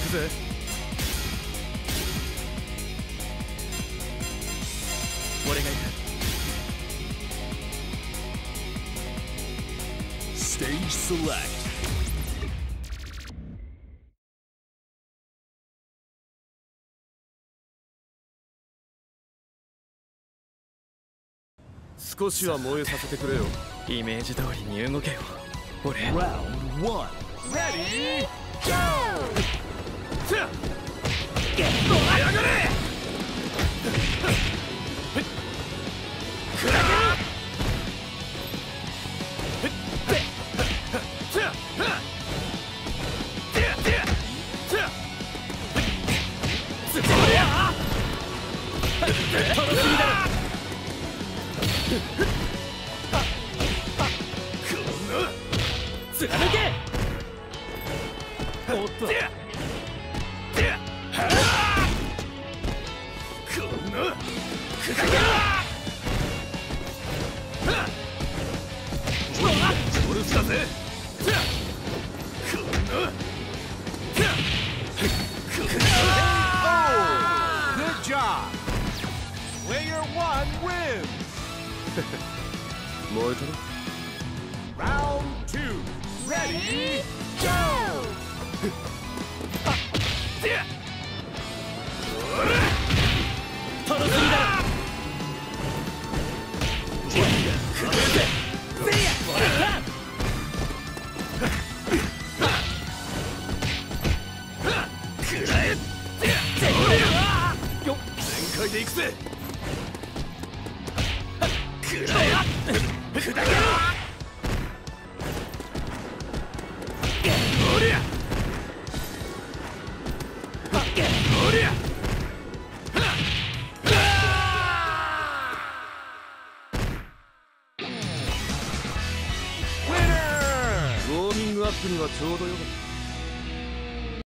くぜ。俺が行く。Stage select. 少しは燃えさせてくれよ。イメージ通りに動けよ。俺。Round 1 Ready Go。燃え上がれ。クラゲ。楽しみだ。貫け。おっと。この砕けろ。オルフだぜ。このGood job. Player 1 wins. 燃えたろ。Round 2 Ready Go。楽しみだ。全開でいくぜ。くらえ。砕けろ。おりゃ。おりゃ。ウォーミングアップにはちょうどよかった。